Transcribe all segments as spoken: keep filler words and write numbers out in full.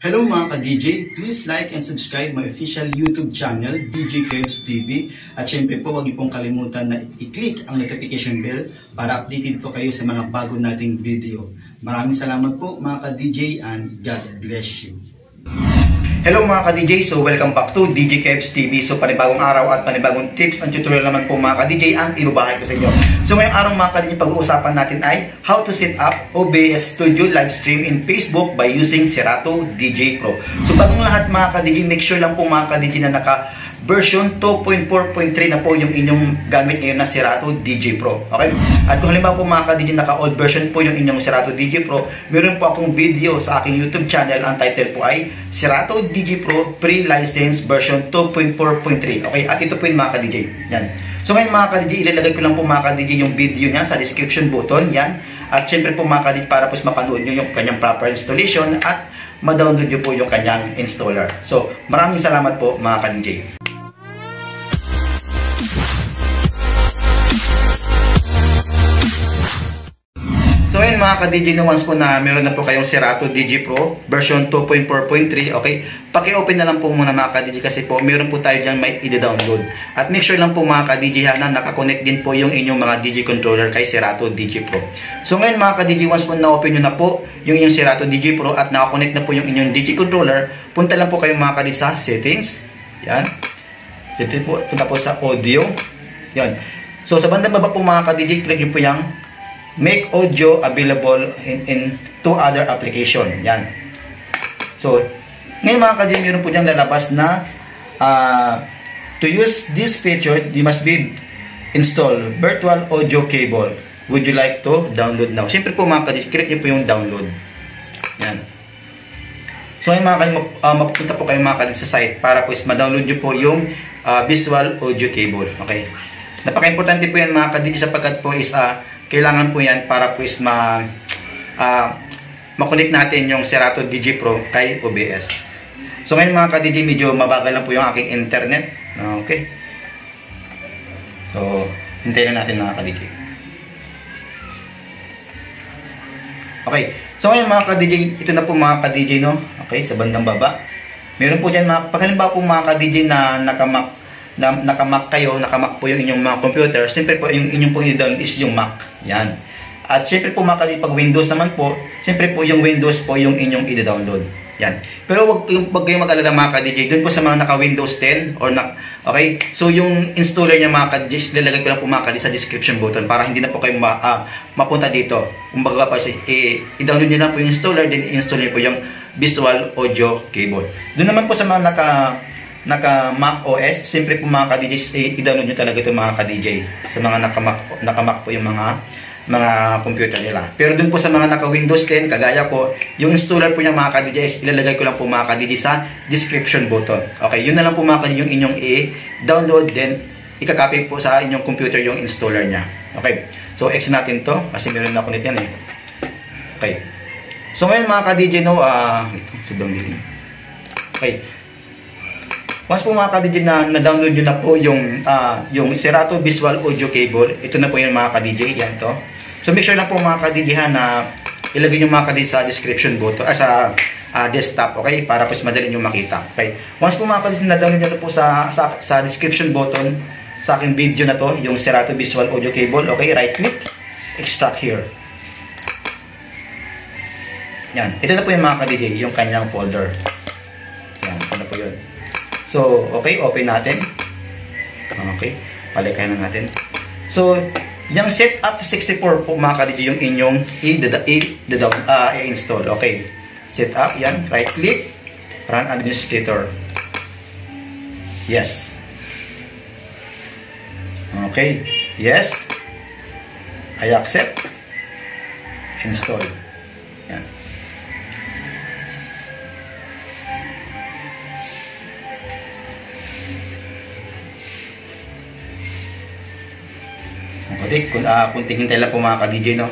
Hello mga ka-D J, please like and subscribe my official YouTube channel, D J Kevs T V. At syempre po, huwag niyo pong kalimutan na i-click ang notification bell para updated po kayo sa mga bago nating video. Maraming salamat po mga ka-D J and God bless you. Hello mga ka-D J, so welcome back to D J Kevs T V. So panibagong araw at panibagong tips and tutorial naman po mga ka-D J ang ibabahay ko sa inyo. So ngayong araw mga ka-D J, pag-uusapan natin ay how to set up O B S Studio live stream in Facebook by using Serato D J Pro. So bagong lahat mga ka-D J, make sure lang po mga ka-D J na naka version two point four point three na po yung inyong gamit ngayon na Serato D J Pro. Okay? At kung halimbawa po mga ka-D J naka-old version po yung inyong Serato D J Pro, meron po akong video sa aking YouTube channel. Ang title po ay Serato D J Pro Pre-License version two point four point three. Okay? At ito po yung mga ka-D J. Yan. So ngayon mga ka-D J, ilalagay ko lang po mga ka-D J yung video niya sa description button. Yan. At syempre po mga ka-D J, para po mapanood nyo yung kanyang proper installation at ma-download nyo po yung kanyang installer. So maraming salamat po mga ka-D J. So ayun mga ka-D J, no, once po na meron na po kayong Serato D J Pro version two point four point three, okay, paki-open na lang po muna mga ka-D J kasi po meron po tayo dyan may i-download. At make sure lang po mga ka-D J ha, na nakakonect din po yung inyong mga D J controller kay Serato D J Pro. So ngayon mga ka-D J, once po na-open nyo na po yung inyong Serato D J Pro at nakakonect na po yung inyong D J controller, punta lang po kayo mga ka-D J sa settings. Yan. Simple po, punta po sa audio. Yan. So sa bandang baba po mga ka-D J, click nyo po yung make audio available in, in two other application. Yan. So, ngayon mga ka-D J, meron po diyang lalabas na uh, to use this feature, you must be install virtual audio cable. Would you like to download now? Siyempre po mga ka-D J, click nyo po yung download. Yan. So, ngayon mga ka-D J, uh, mapupunta po kayo mga ka-D J sa site para po is ma-download nyo po yung uh, visual audio cable. Okay. Napaka-importante po yan mga ka-D J sapagkat po is uh, kailangan po yan para po is ma uh, makonect natin yung Serato D J Pro kay O B S. So ngayon mga ka-D J, medyo mabagal lang po yung aking internet. Okay. So hintayin na natin mga ka-D J. Okay. So ngayon mga ka-D J, ito na po mga ka-D J, no. Okay, sa bandang baba. Meron po diyan mga paghalimbawa po mga ka-D J na naka-Mac na naka-Mac kayo, naka-Mac po yung inyong mga computer, siyempre po yung inyong pong i-download is yung Mac. Yan. At siyempre po mga ka-D J, pag Windows naman po, siyempre po yung Windows po yung inyong i-download. Yan. Pero wag, wag kayong mag-alala mga ka-D J, dun po sa mga naka-Windows ten or na, okay? So yung installer niya mga ka-D J, ilalagay ko lang po mga ka-D J sa description button para hindi na po kayo ma, uh, mapunta dito. Kung baga pa, i-download niyo lang po yung installer, then i-install niyo po yung visual audio cable. Doon naman po sa mga naka naka Mac O S, siyempre po mga ka-D J, i-download nyo talaga ito mga ka-D J sa mga naka Mac, naka Mac po yung mga mga computer nila. Pero dun po sa mga naka Windows ten, kagaya ko, yung installer po niya mga ka-D J, ilalagay ko lang po mga ka-D J sa description button. Okay, yun na lang po mga ka-D J yung inyong i-download, then ikakopy po sa inyong computer yung installer niya. Okay, so X natin to kasi meron na ako nito yan eh. Okay, so ngayon mga ka-D J, no, ah, uh, ito, sobrang dilim. Okay, once po mga ka-D J na na-download nyo na po yung uh, yung Serato Visual Audio Cable, ito na po yung mga ka-D J, yan to. So make sure lang po mga ka-D J ha, na ilagay nyo mga ka-D J sa description button, ah, sa uh, desktop, okay? Para po madali nyo makita. Okay. Once po mga ka-D J na-download nyo na po sa, sa, sa description button, sa aking video na to, yung Serato Visual Audio Cable, okay? Right click, extract here. Yan. Ito na po yung mga ka-D J, yung kanyang folder. Yan, ito na po yun. So, okay, open natin. Okay, palikayan na natin. So, yung setup sixty-four po mga ka-D J, yung inyong i-install. Okay, setup, yan, right click, run administrator. Yes. Okay, yes. I accept. Install. Yan. Okay, kung uh, kunting hintay lang po mga ka-D J, no.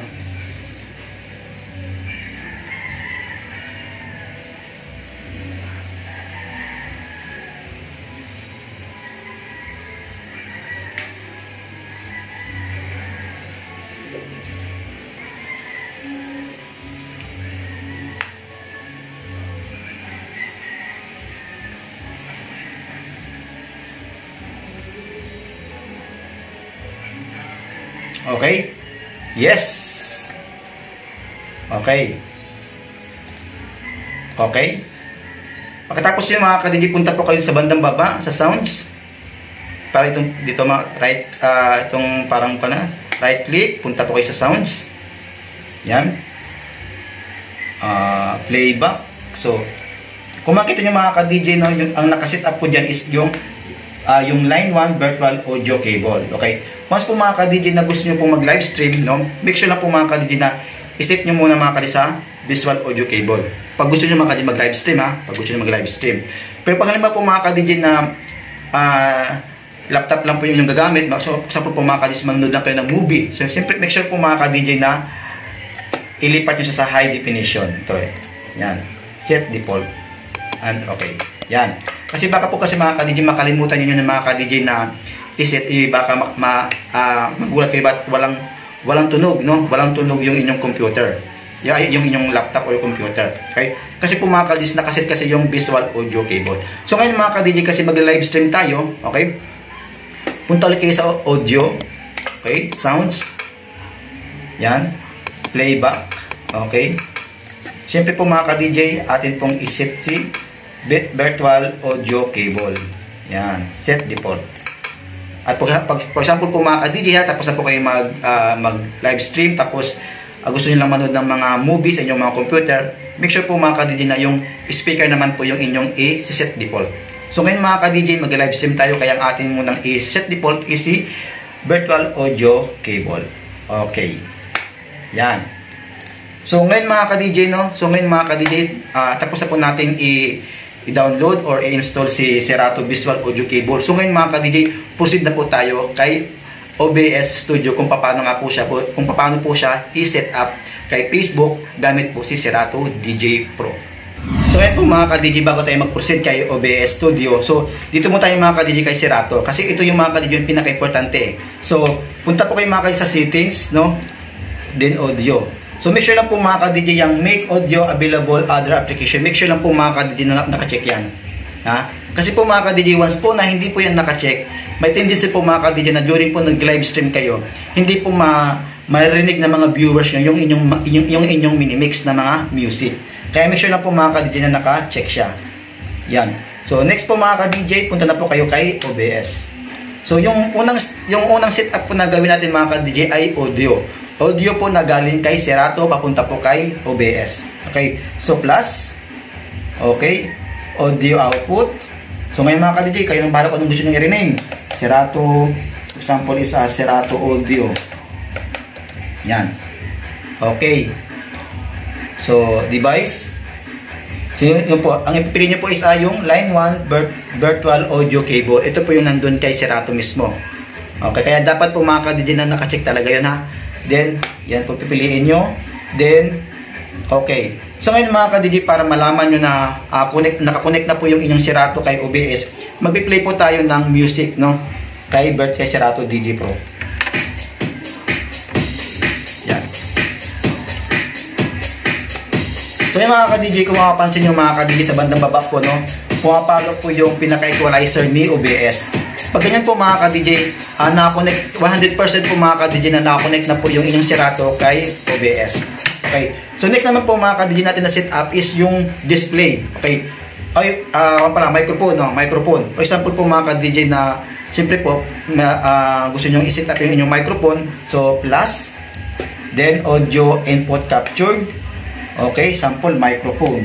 Okay? Yes. Okay. Okay. Pagkatapos yun mga ka-D J, punta po kayo sa bandang baba, sa sounds. Para itong, dito mga right, uh, itong parang ka na, right click, punta po kayo sa sounds. Yan. Uh, playback. So, kung makita nyo mga ka-D J, no, yung, ang nakaset up po dyan is yung uh, yung line one virtual audio cable. Okay? Once po mga ka-D J na gusto nyo po mag-live stream, no, make sure lang po mga ka-D J na iset nyo muna mga ka-D J sa visual audio cable. Pag gusto nyo mga ka-D J mag-live stream, ha? Pag gusto nyo mag-live stream. Pero pag halimbawa po mga ka-D J na uh, laptop lang po yung, yung gagamit, so example po mga ka-D J manonood lang kayo ng movie. So, siyempre make sure po mga ka-D J na ilipat nyo siya sa high definition. Ito eh. Yan. Set default. And okay. Yan. Kasi baka po kasi mga ka-D J makalimutan nyo yung mga ka-D J na iset, eh, baka ma, ma, uh, magulat kayo ba't walang, walang tunog, no? Walang tunog yung inyong computer. Yung, yung inyong laptop or computer. Okay? Kasi po mga ka-D J nakaset kasi yung visual audio cable. So ngayon mga ka-D J kasi mag-live stream tayo. Okay? Punta ulit kayo sa audio. Okay? Sounds. Yan. Playback. Okay? Siyempre po mga ka-D J, atin pong iset si virtual audio cable. Yan. Set default. At pag, pag, for example po mga ka-D J ha, tapos na po kayo mag, uh, mag live stream, tapos uh, gusto nyo lang manood ng mga movies sa inyong mga computer, make sure po mga ka-D J na yung speaker naman po yung inyong i-set default. So ngayon mga ka-D J, mag live stream tayo, kaya ang atin munang i-set default is si virtual audio cable. Okay. Yan. So ngayon mga ka-D J, no? So ngayon mga ka-D J, uh, tapos na po natin i- i-download or i-install si Serato Visual Audio Cable. So ngayon mga ka-D J, proceed na po tayo kay O B S Studio kung paano nga po siya po, kung paano po siya i-set up kay Facebook gamit po si Serato D J Pro. So ngayon po mga ka-D J, bago tayo mag-proceed kay O B S Studio, so dito mo tayo mga ka-D J kay Serato kasi ito yung mga ka-D J yung pinaka-importante. So punta po kayo mga ka-D J sa settings, no? Then audio. So make sure lang po mga ka-D J yung make audio available other application. Make sure lang po mga ka-D J na naka-check yan. Ha? Kasi po mga ka-D J, once po na hindi po yan naka-check, may tendency po mga ka-D J na during po nag-live stream kayo, hindi po ma marinig na mga viewers nyo yung inyong, yung, yung inyong mini-mix na mga music. Kaya make sure lang po mga ka-D J na naka-check siya. Yan. So next po mga ka-D J, punta na po kayo kay O B S. So yung unang, yung unang setup po na gawin natin mga ka-D J ay audio. Audio po na galing kay Serato, papunta po kay O B S. Okay, so plus, okay, audio output. So ngayon mga ka-D J, kayo nang bahala kung anong gusto nyo i-rename. Serato, example is uh, Serato Audio. Yan. Okay. So, device. So yun, yun po, ang ipipili nyo po is uh, yung line one virtual audio cable. Ito po yung nandun kay Serato mismo. Okay, kaya dapat po mga ka-D J na naka-check talaga yun ha. Then, yan po pipiliin nyo. Then, okay. So ngayon mga ka-D J, para malaman nyo na uh, connect, nakakonect na po yung inyong Serato kay O B S, magpi-play po tayo ng music, no? Kay Bert, kay Serato D J Pro. Yan. So yung mga ka-D J, kung makapansin nyo mga ka-D J sa bandang baba po, no? Pumapalo po yung pinaka-equalizer ni O B S. Pag ganyan po mga ka-D J, uh, nakakonect, one hundred percent po mga ka-D J na nakakonect na po yung inyong Serato kay O B S. Okay. So next naman po mga ka-D J natin na setup is yung display. Okay. Ay, uh, pala, microphone, no? Microphone. For example po mga ka-D J na, siyempre po, na, uh, gusto nyo i-set up yung inyong microphone. So, plus, then audio input captured. Okay, sample microphone.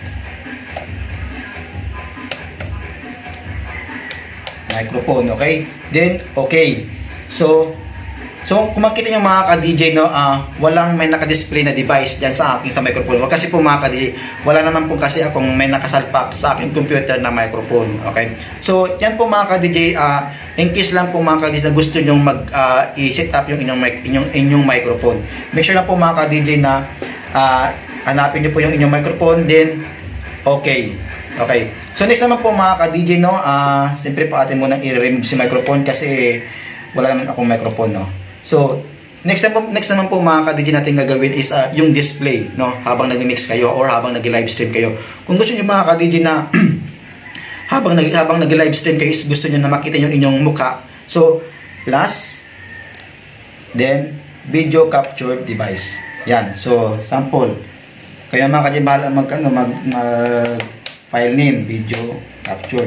Microphone, okay? Then, okay. So, so kung makita nyo mga ka-D J, no, uh, walang may naka-display na device dyan sa akin sa microphone. Kasi po mga ka-D J, wala naman po kasi akong may nakasalpak sa aking computer na microphone, okay? So, yan po mga ka-D J, uh, in case lang po mga ka-D J na gusto nyo mag-i-set uh, up yung inyong, inyong, inyong microphone. Make sure lang po mga ka-D J na uh, hanapin nyo po yung inyong microphone, then, okay. Okay. So next naman po mga ka-D J, no, uh, siyempre po atin munang i-remove si microphone kasi wala naman akong microphone, no. So next naman, next naman po mga ka-D J natin gagawin is uh, yung display, no, habang nag-mix kayo or habang nag-live stream kayo. Kung gusto niyo mga ka-D J na habang nag habang nag-live stream kayo is gusto niyo na makita yung inyong mukha. So plus, Then, video capture device. Yan. So, sample. Kaya mga ka-D J, bahala mag, ano, mag, mag file name, video capture.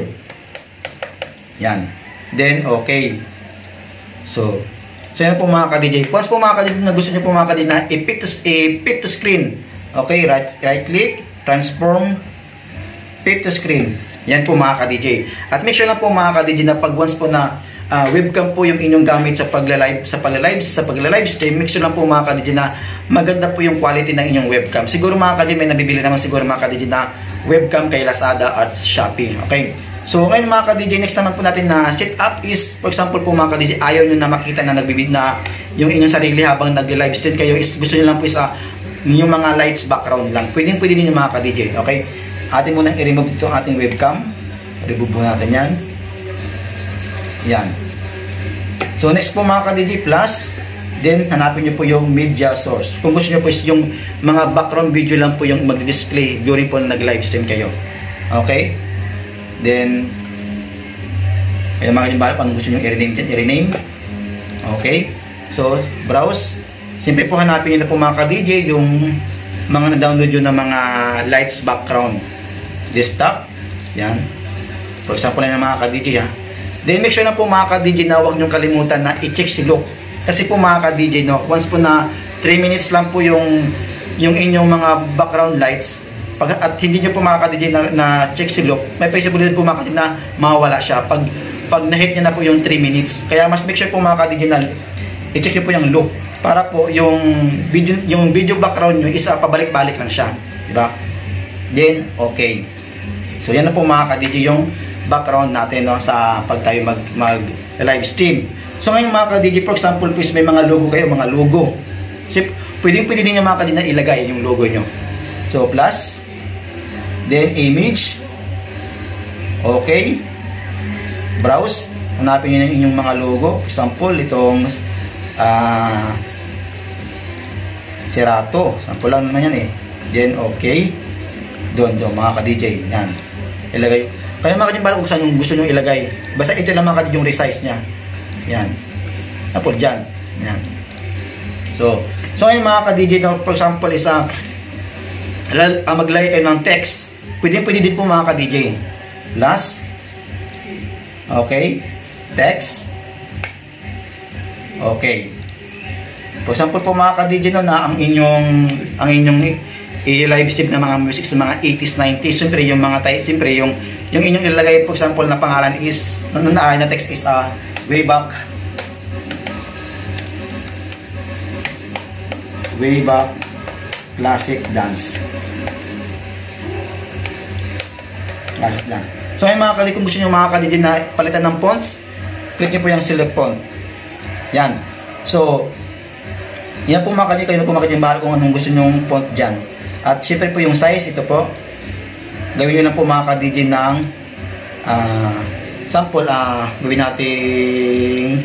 Yan. Then, okay. So, so yan po mga ka-D J. Once po mga ka-D J na gusto nyo po mga ka-D J na i-fit to, i-fit to screen. Okay, right, right click, transform, fit to screen. Yan po mga ka-D J. At make sure na po mga ka-D J na pag once po na uh, webcam po yung inyong gamit sa pagla-live, sa pagla-live, sa pagla-live stream, make sure na po mga ka-D J na maganda po yung quality ng inyong webcam. Siguro mga ka-D J may nabibili naman siguro mga ka-D J na webcam kay Lazada at Shopee. Okay? So, ngayon mga ka-D J, next naman po natin na setup is, for example po mga ka-D J, ayaw nyo na makita na nagbibid na yung inyong sarili habang nag-live stream kayo, is gusto nyo lang po isa yung mga lights background lang. Pwedeng pwede din yung mga ka-D J. Okay? Atin muna i-remove dito ang ating webcam. Remove po natin yan. Yan. So, next po mga ka-D J, plus, then hanapin nyo po yung media source. Kung gusto nyo po is yung mga background video lang po yung mag-display during po na nag-live stream kayo. Okay? Then, kaya mga ka-D J, kung gusto nyo i-rename dyan, i-rename. Okay? So, browse. Siyempre po hanapin nyo na po mga ka-D J yung mga na-download yun ng mga lights background. Desktop. Yan. For example na yung mga ka-D J ha. Then, make sure na po mga ka-D J na huwag nyo kalimutan na i-check si look. Kasi po mga ka-D J, no, once po na three minutes lang po yung, yung inyong mga background lights, pag, at hindi nyo po mga ka-D J na, na check si look, may possibility po mga ka-D J na mawawala siya pag, pag na-hit nyo na po yung three minutes. Kaya mas make sure po mga ka-D J na i-check nyo po yung look para po yung video, yung video background nyo isa pabalik-balik lang siya. Diba? Then, okay. So, yan na po mga ka-D J yung background natin, no, sa pag tayo mag, mag live stream. So, ngayon mga ka-D J, for example, please may mga logo kayo, mga logo. So, pwedeng pwede din yung mga ka-D J na ilagay yung logo nyo. So, plus, then image. Okay. Browse. Hanapin nyo yung inyong mga logo. For example, itong uh, Serato. Sample lang naman yan eh. Then, okay. Doon, doon, mga ka-D J. Yan. Ilagay. Kaya mga ka-D J, kung saan yung gusto nyo ilagay. Basta ito lang mga ka-D J yung resize nya. Yan. Tapos dyan. Yan. So, so ngayon mga ka-D J, for example, isa uh, maglagay kayo ng text. Pwede, pwede din po mga ka-D J. Plus. Okay. Text. Okay. For example po mga ka-D J, no, na ang inyong ang inyong i-live stream na mga music sa mga eighties, nineties, siyempre yung mga tayo, siyempre yung yung inyong ilalagay, for example, na pangalan is, na, na, na text is uh, way back way back classic dance. Classic dance. So ay mga ka-D J, kung gusto nyo mga ka-D J na palitan ng fonts, click nyo po yung select font. Yan. So, yan po mga ka-D J, kayo na po mga ka-D J, bahal kung anong gusto nyo font dyan. At syempre po yung size, ito po. Gawin nyo lang po mga ka-D J ng uh, sample, uh, gawin natin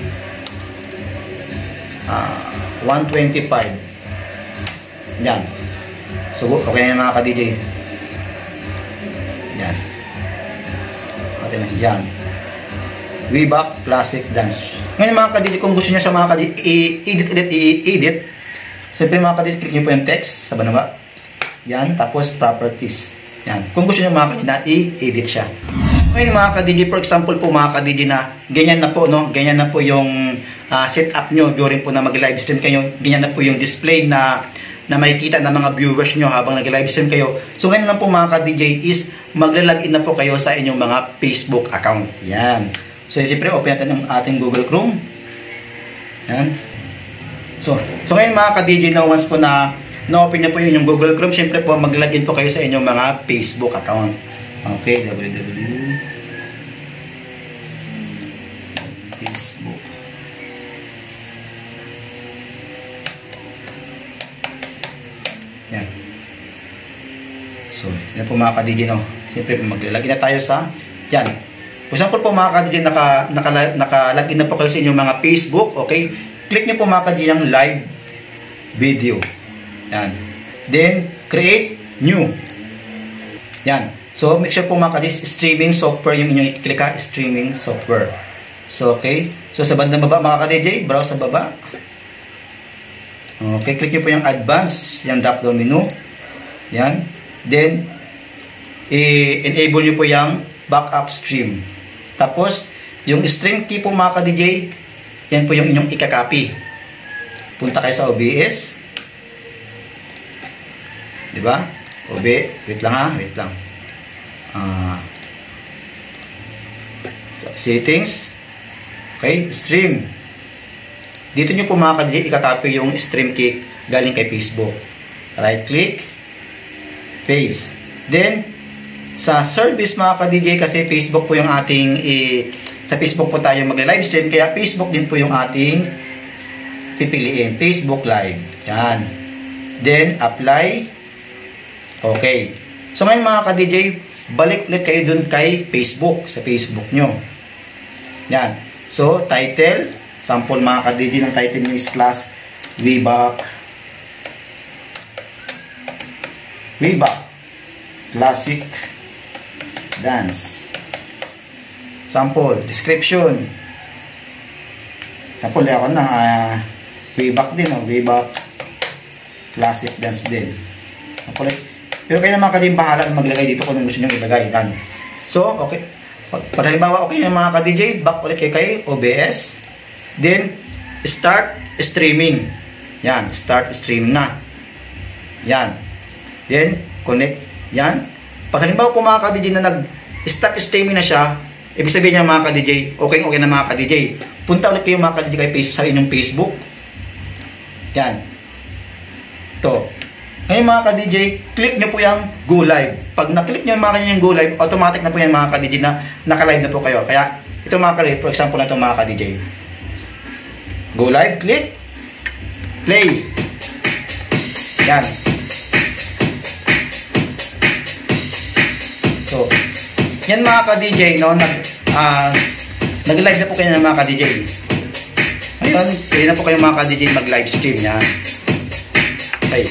uh, one twenty-five. Yan. So, okay na mga ka-D J. Yan. Okay na. Yan. Way back classic dance. Ngayon mga ka-D J, kung gusto nyo sa mga ka-D J, i-edit, edit, i-edit. Siyempre mga ka-D J, click nyo po yung text sa baba. Yan. Tapos properties. Yan. Kung gusto nyo mga ka-D J na i-edit siya. Ngayon mga ka-D J, for example po mga ka-D J na ganyan na po, no? Ganyan na po yung uh, setup nyo during po na mag-live stream kayo. Ganyan na po yung display na na makikita ng mga viewers nyo habang nag-live stream kayo. So ngayon lang po mga ka-D J is magla-login na po kayo sa inyong mga Facebook account. Yan. So siyempre open natin ang ating Google Chrome. Yan. So, so ngayon mga ka-D J na once po na na-open na po yun yung Google Chrome, siyempre po mag-login po kayo sa inyong mga Facebook account. Okay, www. Facebook. Yan. So, yan po mga ka-D J, no. Siyempre po mag-login na tayo sa yan. For example po mga ka-D J, naka, naka, naka-login na po kayo sa inyong mga Facebook. Okay, click nyo po mga ka-D J yung live video. Yan. Then, create new. Yan. So, make sure po mga ka-D J, streaming software yung inyong i-click ha. Streaming software. So, okay. So, sa bandang baba mga ka-D J, browse sa baba. Okay, click nyo po yung advance, yung drop down menu. Yan. Then, i-enable nyo po yung backup stream. Tapos, yung stream key po mga ka-D J, yan po yung inyong ika-copy. Punta kayo sa O B S. Diba? O B, wait lang ha, wait lang. Uh, settings. Okay, stream. Dito nyo po mga ka-D J, ika-copy yung stream key galing kay Facebook. Right click, paste. Then, sa service mga ka-D J, kasi Facebook po yung ating i- sa Facebook po tayo mag-live stream, kaya Facebook din po yung ating pipiliin. Facebook Live. Yan. Then, apply. Okay. So, ngayon mga ka-D J, balik ulit kayo dun kay Facebook, sa Facebook nyo. Yan. So, title. Sample mga ka-D J ng title nyo is class Weback. Weback. Classic Dance. Sample, description. Sample, ako na, uh, Weback din, oh, Weback Classic Dance din. Sample, pero kayo naman ka-D J bahala maglagay dito kung gusto nyo ilagay. Yan. So, okay. Pag, pag halimbawa, okay yung mga ka-D J, back ulit kayo kay O B S. Then, start streaming. Yan, start streaming na. Yan. Then, connect. Yan. Pag halimbawa po mga ka-D J na nag-start streaming na siya, ibig sabihin niya mga ka-D J, okay okay na mga ka-D J. Punta ulit kayo mga ka-D J kay Facebook, sa inyong Facebook. Yan. To. Ngayon mga ka-D J, click nyo po yung Go Live. Pag na-click nyo mga ka-D J yung Go Live, automatic na po yan mga ka-D J na naka-live na po kayo. Kaya, ito mga ka-D J, for example na ito mga ka-D J. Go Live, click. Play. Yan. So, yan mga ka-D J, no, nag, uh, nag-live na po kayo ng mga ka-D J. Ngayon, pwede na po kayo mga ka-D J mag-live stream. Yan. Okay.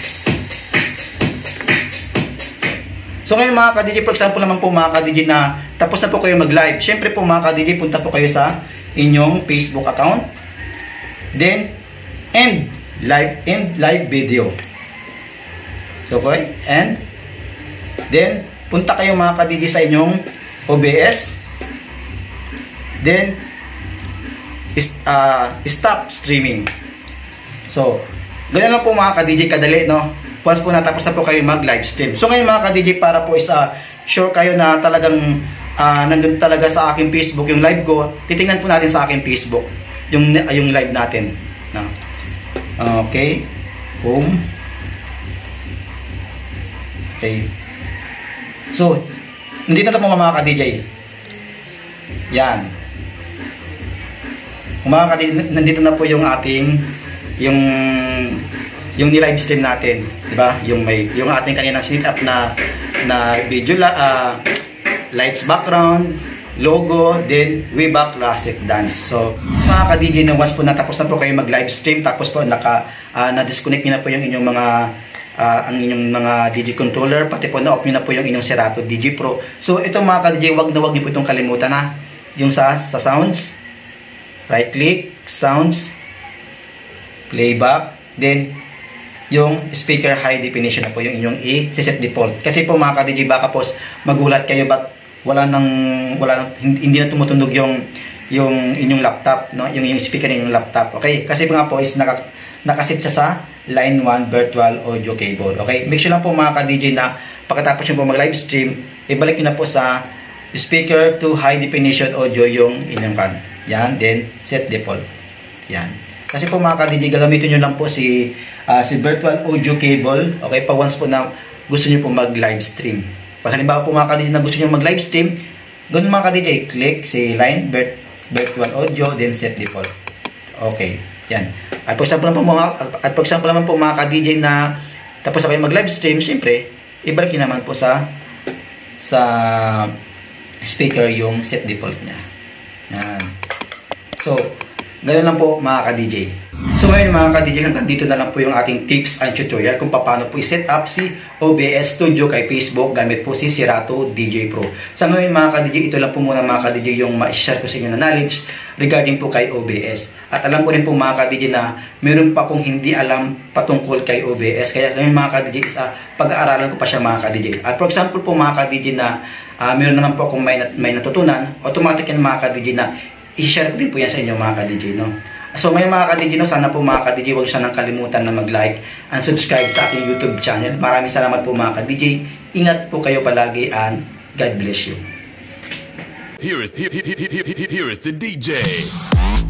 So, ngayon mga ka-D J, for example naman po mga ka-D J na tapos na po kayo mag-live. Siyempre po mga ka-D J, punta po kayo sa inyong Facebook account. Then, end live, end live video. So, okay, and then, punta kayo mga ka-D J sa inyong O B S. Then, is, uh, stop streaming. So, ganyan lang po mga ka-D J, kadali, no? Once po natapos na po kayo mag-live stream. So, ngayon mga ka-D J, para po is uh, sure kayo na talagang uh, nandun talaga sa aking Facebook yung live ko, titingnan po natin sa aking Facebook yung, uh, yung live natin. No? Okay. Home. Okay. So, nandito na po mga ka-D J. Yan. Mga ka-D J, nandito na po yung ating yung yung ni-live stream natin, di ba? Yung may yung ating kanina set up na na video la uh, lights background, logo, then Weback Classic Dance. So, mga ka-D J, na once po natapos na po kayo mag-live stream, tapos po naka uh, na-disconnect niyo na po yung inyong mga uh, ang inyong mga D J controller, pati po na-off niyo na po yung inyong Serato D J Pro. So, ito mga ka-D J, wag na wag niyo po itong kalimutan na yung sa sa sounds, right click, sounds, playback, then yung speaker high definition na po yung inyong i-set default. Kasi po mga ka-D J, baka po magulat kayo ba't wala nang wala nang, hindi na tumutunog yung yung inyong laptop, no, yung yung speaker ng inyong laptop. Okay, kasi nga po is naka nakasit siya sa line one virtual audio cable. Okay, make sure lang po mga ka-D J na pagkatapos nyo po mag live stream, ibalik nyo na po sa speaker to high definition audio yung inyong kan. Yan, then set default. Yan. Kasi po mga ka-D J, gagamitin nyo lang po si uh, si virtual audio cable. Okay, pa once po na gusto nyo po mag live stream. Pag halimbawa po mga ka-D J na gusto nyo mag-live stream, doon mga ka-D J, click si line, virtual audio, then set default. Okay, yan. At for example naman po mga, at for example naman po mga ka-D J na tapos na kayo mag-live stream, syempre, ibalik nyo naman po sa sa speaker yung set default niya. Yan. So, ganoon lang po mga ka-D J. So, ngayon mga ka-D J, hanggang dito na lang po yung ating tips and tutorial kung paano po i-set up si O B S Studio kay Facebook gamit po si Serato D J Pro. Sa ngayon mga ka-D J, ito lang po muna mga ka-D J yung ma-share ko sa inyo na knowledge regarding po kay O B S. At alam ko rin po mga ka-D J na meron pa pong hindi alam patungkol kay O B S. Kaya ngayon mga ka-D J is uh, pag-aaralan ko pa siya mga ka-D J. At for example po mga ka-D J na uh, meron naman po akong may, nat may natutunan, automatic yan mga ka-D J na i-share ko din po yan sa inyo mga ka-D J, no? So ngayon mga ka-D J, no, sana po mga ka-D J huwag siya nang kalimutan na mag-like and subscribe sa aking YouTube channel. Maraming salamat po mga ka-D J. Ingat po kayo palagi and God bless you. Here is, here, here, here, here, here is the D J.